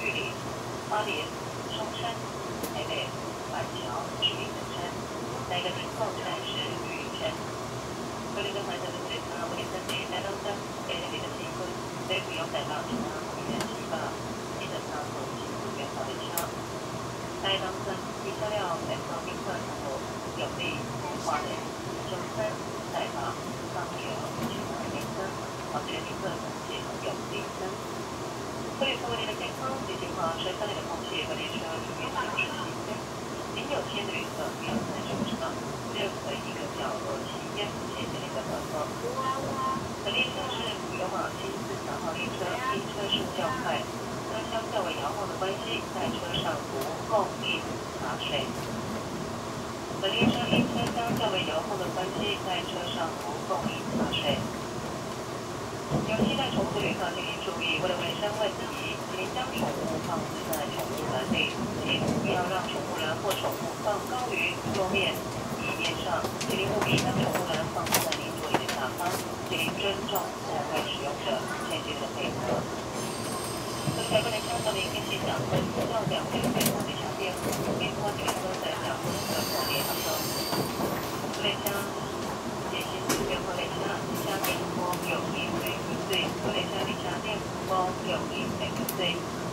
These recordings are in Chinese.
距离花莲、松山、台北、板桥、士林等站，下一个停靠站是绿林站。各位跟团的旅客，我们登记台东站，给你的机会，所以不用带到其他会员机吧，记得操作进入原号列车。台东站汽车辆在高宾客后，有利花莲、中山、台北、高雄、其他列车，往全民客进入有利车。为了各位的健康及情况，车厢内的空气和列车里面都是新鲜。您有签的旅客不要在车上任何一个角落吸烟，谢谢您的合作。本列车是普悠玛743号列车，因车速较快，车厢较为摇晃的关系，在车上不供应茶水。本列车因车厢较为摇晃的关系，在车上不供应茶水。有期待宠物的旅客，请您注意，为了卫生问题，请您将宠物放置在宠物栏内，请不要让宠物栏或宠物放高于桌面、椅面上，请您务必将宠物栏放置在您座椅的下方，请您尊重座位使用者，谢谢您的配合。刚才不能看到的一个现象，要两位配合的小店，面包店都在讲的火烈当中，类像进行面包类像下面锅有一杯对，各类家里家电包有一杯对。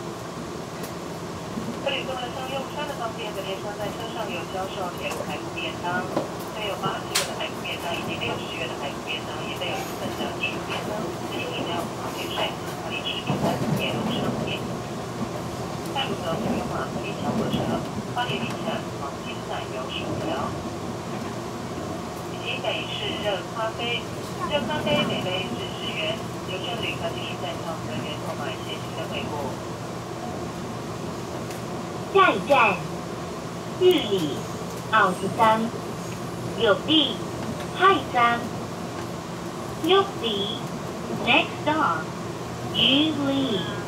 这里为了像用餐的方便，本列车在车上有销售铁路排骨便当，备有80元的排骨便当以及60元的排骨便当，也备有1份的鸡肉便当、饮料、矿泉水、零食饼干、铁路商品。泰鲁阁普悠玛国立小火车、花莲林站、黄金奶油薯条，以及美式热咖啡，热咖啡每杯是10元。有车旅客请在场人员购买，谢谢您的回顾。 下一站，玉里、奥斯山、有地、泰山、玉里 ，Next stop，玉里。